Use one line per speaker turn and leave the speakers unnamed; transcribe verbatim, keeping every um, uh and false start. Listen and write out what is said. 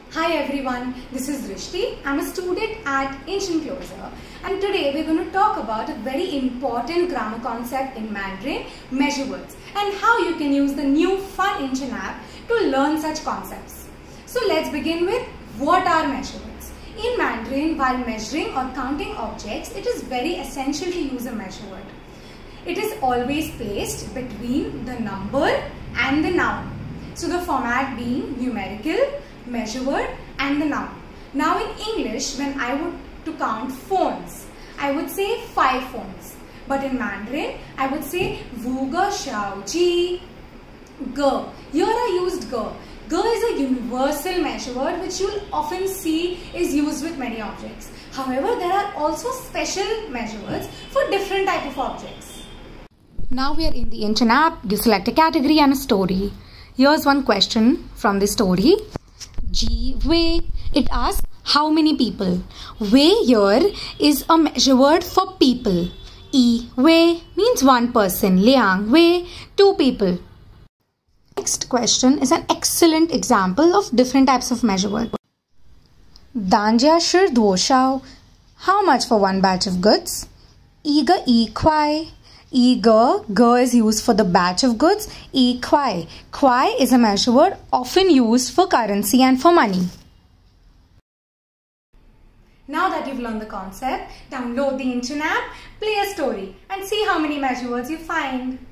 Hi everyone, this is Drishti. I'm a student at Ancient Closer, and today we're going to talk about a very important grammar concept in Mandarin, measure words, and how you can use the new fun Ancient app to learn such concepts. So let's begin with what are measure words. In Mandarin, while measuring or counting objects, it is very essential to use a measure word. It is always placed between the number and the noun. So the format being numerical, measure word and the noun. Now in English, when I would to count phones, I would say five phones. But in Mandarin, I would say wu ge xiao ji ge. Here I used ge. Ge is a universal measure word which you will often see is used with many objects. However, there are also special measure words for different type of objects. Now we are in the Ancient app. You select a category and a story. Here's one question from the story. Ji Wei. It asks how many people. Wei here is a measure word for people. Yi Wei means one person. Liang Wei, two people. Next question is an excellent example of different types of measure word. Danjia Shir Duo Shao. How much for one batch of goods? Iga Yi Kwai. Eager, ge is used for the batch of goods. E kwai. Kwai is a measure word often used for currency and for money. Now that you've learned the concept, download the Ancient app, play a story and see how many measure words you find.